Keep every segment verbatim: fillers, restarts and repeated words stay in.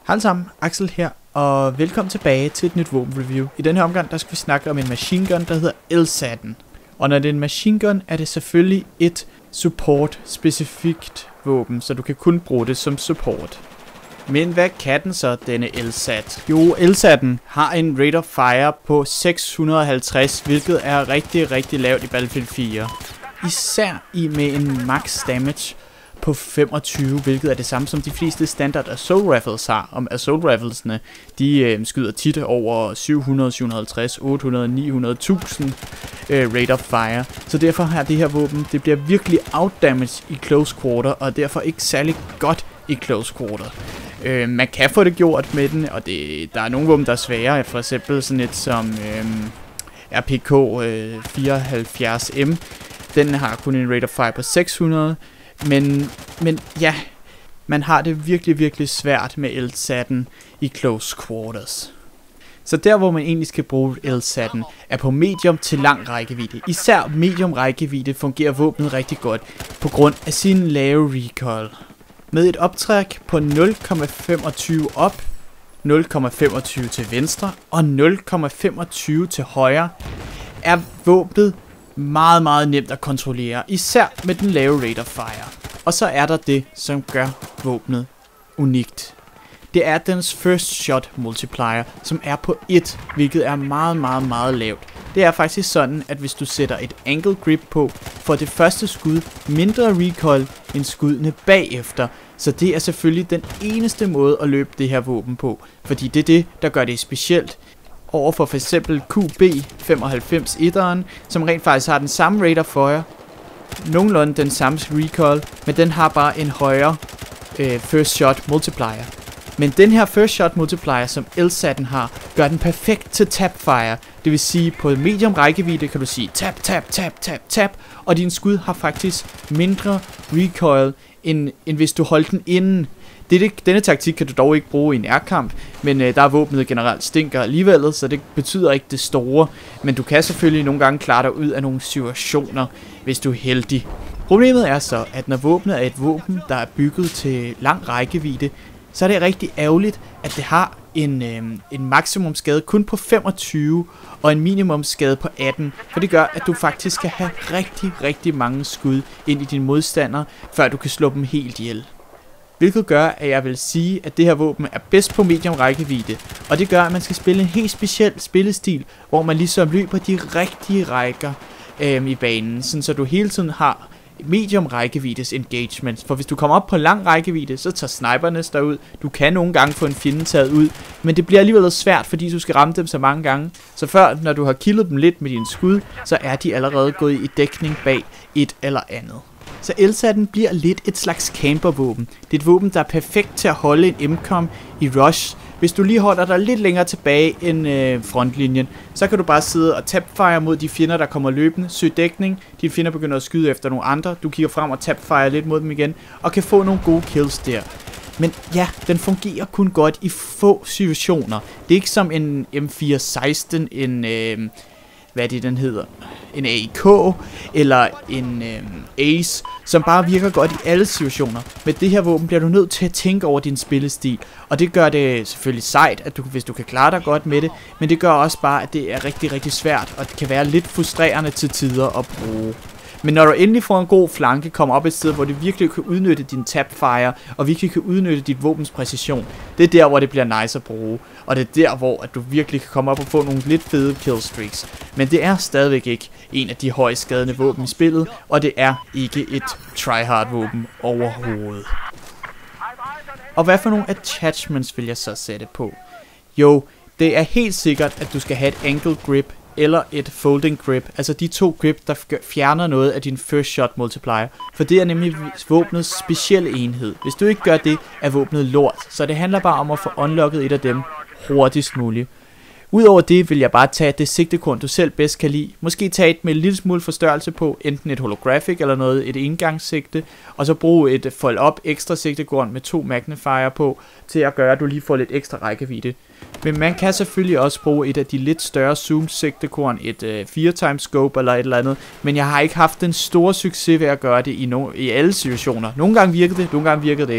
Hej alle sammen, Axel her, og velkommen tilbage til et nyt våbenreview. I denne her omgang, der skal vi snakke om en machine gun, der hedder LSAT'en. Og når det er en machine gun, er det selvfølgelig et support-specifikt våben, så du kan kun bruge det som support. Men hvad kan den så, denne LSAT? Jo, LSAT'en har en rate of fire på seks hundrede og halvtreds, hvilket er rigtig, rigtig lavt i Battlefield fire. Især i med en max damage på femogtyve, hvilket er det samme som de fleste standard assault rifles har. Om assault riflesene, de øh, skyder tit over syv hundrede, syv hundrede og halvtreds, otte hundrede, ni hundrede tusind øh, rate of fire. Så derfor har det her våben, det bliver virkelig outdamaged i close quarter, og derfor ikke særlig godt i close quarter. Øh, man kan få det gjort med den, og det, der er nogle våben, der er svære, for eksempel sådan et som øh, R P K øh, fireoghalvfjerds M. Den har kun en rate of fire på seks hundrede. Men, men ja, man har det virkelig, virkelig svært med LSAT'en i close quarters. Så der, hvor man egentlig skal bruge LSAT'en, er på medium til lang rækkevidde. Især medium rækkevidde fungerer våbnet rigtig godt på grund af sin lave recoil. Med et optræk på nul komma femogtyve op, nul komma femogtyve til venstre og nul komma femogtyve til højre, er våbnet meget, meget nemt at kontrollere, især med den lave rate of fire. Og så er der det, som gør våbnet unikt. Det er dens first shot multiplier, som er på et, hvilket er meget, meget, meget lavt. Det er faktisk sådan, at hvis du sætter et angle grip på, får det første skud mindre recoil end skuddene bagefter. Så det er selvfølgelig den eneste måde at løbe det her våben på, fordi det er det, der gør det specielt overfor for eksempel Q B femoghalvfems etteren, som rent faktisk har den samme rate of fire, nogenlunde den samme recoil, men den har bare en højere øh, first shot multiplier. Men den her first shot multiplier, som LSAT'en har, gør den perfekt til tap fire. Det vil sige, på medium rækkevidde kan du sige tap, tap, tap, tap, tap, og din skud har faktisk mindre recoil, end, end hvis du holdt den inden. Dette, denne taktik kan du dog ikke bruge i en nærkamp, men øh, der er våbnet generelt stinker alligevel, så det betyder ikke det store. Men du kan selvfølgelig nogle gange klare dig ud af nogle situationer, hvis du er heldig. Problemet er så, at når våbnet er et våben, der er bygget til lang rækkevidde, så er det rigtig ærgerligt, at det har en, øh, en maksimumskade kun på femogtyve og en minimumskade på atten. For det gør, at du faktisk skal have rigtig, rigtig mange skud ind i dine modstandere, før du kan slå dem helt ihjel. Hvilket gør, at jeg vil sige, at det her våben er bedst på medium rækkevidde. Og det gør, at man skal spille en helt speciel spillestil, hvor man ligesom løber de rigtige rækker øhm, i banen. Sådan så du hele tiden har medium rækkeviddes engagements. For hvis du kommer op på lang rækkevidde, så tager sniperne derud. Du kan nogle gange få en fjende taget ud, men det bliver alligevel svært, fordi du skal ramme dem så mange gange. Så før, når du har killet dem lidt med din skud, så er de allerede gået i dækning bag et eller andet. Så LSAT'en bliver lidt et slags campervåben. Det er et våben, der er perfekt til at holde en M COM i rush. Hvis du lige holder dig lidt længere tilbage end øh, frontlinjen, så kan du bare sidde og tapfire mod de fjender, der kommer løbende. Søg dækning. Dine fjender begynder at skyde efter nogle andre. Du kigger frem og tapfire lidt mod dem igen, og kan få nogle gode kills der. Men ja, den fungerer kun godt i få situationer. Det er ikke som en M fire seksten, en... Øh, hvad det den hedder, en A I K eller en øhm, Ace, som bare virker godt i alle situationer. Med det her våben bliver du nødt til at tænke over din spillestil, og det gør det selvfølgelig sejt, at du, hvis du kan klare dig godt med det, men det gør også bare, at det er rigtig, rigtig svært, og det kan være lidt frustrerende til tider at bruge. Men når du endelig får en god flanke, kommer op et sted, hvor det virkelig kan udnytte din tapfire, og virkelig kan udnytte dit våbens præcision, det er der, hvor det bliver nice at bruge. Og det er der, hvor at du virkelig kan komme op og få nogle lidt fede killstreaks. Men det er stadigvæk ikke en af de højst skadende våben i spillet, og det er ikke et tryhard våben overhovedet. Og hvad for nogle attachments vil jeg så sætte på? Jo, det er helt sikkert, at du skal have et angle grip eller et folding grip, altså de to grip, der fjerner noget af din first shot multiplier, for det er nemlig våbnets specielle enhed. Hvis du ikke gør det, er våbnet lort, så det handler bare om at få unlocket et af dem hurtigst muligt. Udover det vil jeg bare tage det sigtekorn, du selv bedst kan lide. Måske tage et med en lille smule forstørrelse på, enten et holographic eller noget, et engangssigte, og så bruge et fold up ekstra sigtekorn med to magnifier på, til at gøre, at du lige får lidt ekstra rækkevidde. Men man kan selvfølgelig også bruge et af de lidt større zoom sigtekorn, et øh, fire times scope eller et eller andet, men jeg har ikke haft den store succes ved at gøre det i, no i alle situationer. Nogle gange virkede det, nogle gange virkede det ikke.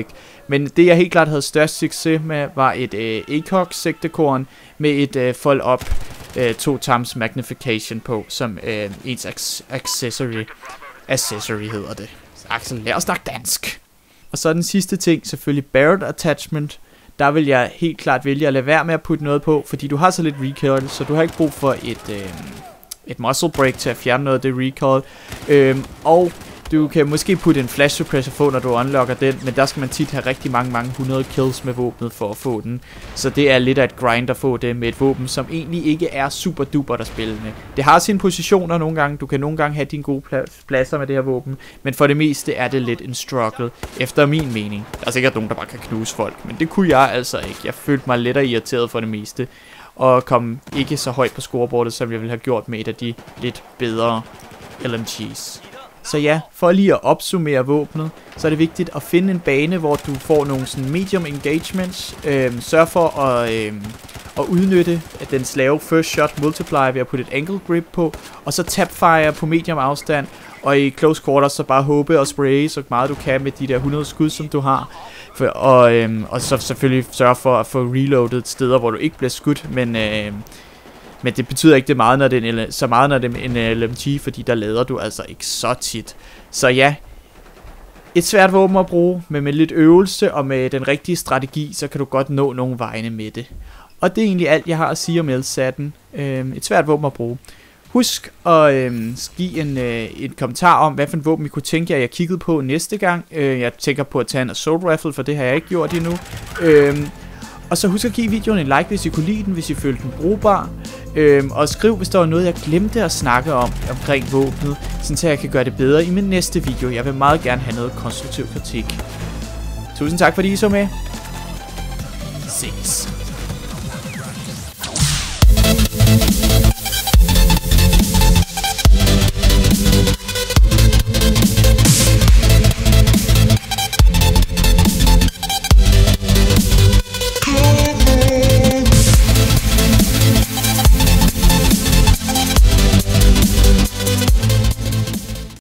Men det jeg helt klart havde størst succes med, var et øh, A C O G sigtekorn med et øh, fold-up øh, to times magnification på, som øh, ens accessory. Accessory hedder det. Så Axel, lad os snakke dansk. Og så den sidste ting, selvfølgelig Barrett Attachment. Der vil jeg helt klart vælge at lade være med at putte noget på, fordi du har så lidt recoil, så du har ikke brug for et, øh, et muzzle break til at fjerne noget af det recoil. Øh, og du kan måske putte en flash suppressor på, når du unlocker den, men der skal man tit have rigtig mange, mange hundrede kills med våbnet for at få den. Så det er lidt af et grind at få det med et våben, som egentlig ikke er super duper der spillende. Det har sine positioner nogle gange, du kan nogle gange have dine gode pladser med det her våben, men for det meste er det lidt en struggle, efter min mening. Der er sikkert nogen, der bare kan knuse folk, men det kunne jeg altså ikke. Jeg følte mig lidt irriteret for det meste, og kom ikke så højt på scoreboardet, som jeg ville have gjort med et af de lidt bedre L M Gs. Så ja, for lige at opsummere våbnet, så er det vigtigt at finde en bane, hvor du får nogle sådan medium engagements. Øhm, sørg for at, øhm, at udnytte dens lave first shot multiplier ved at putte et angle grip på, og så tapfire på medium afstand, og i close quarters så bare håbe og spraye så meget du kan med de der hundrede skud, som du har. For, og, øhm, og så selvfølgelig sørge for at få reloadet steder, hvor du ikke bliver skudt, men... Øhm, Men det betyder ikke det meget, når det er en, så meget, når det er en L M G, fordi der lader du altså ikke så tit. Så ja, et svært våben at bruge, men med lidt øvelse og med den rigtige strategi, så kan du godt nå nogle vegne med det. Og det er egentlig alt, jeg har at sige om L SAT'en. Øhm, et svært våben at bruge. Husk at øhm, give en, øh, en kommentar om, hvad for en våben I kunne tænke jer, jeg kiggede på næste gang. Øh, jeg tænker på at tage en assault rifle, for det har jeg ikke gjort endnu. Øhm, Og så husk at give videoen en like, hvis I kunne lide den, hvis I følte den brugbar. Øhm, og skriv, hvis der var noget, jeg glemte at snakke om omkring våbnet, så jeg kan gøre det bedre i min næste video. Jeg vil meget gerne have noget konstruktiv kritik. Tusind tak, fordi I så med. Ses.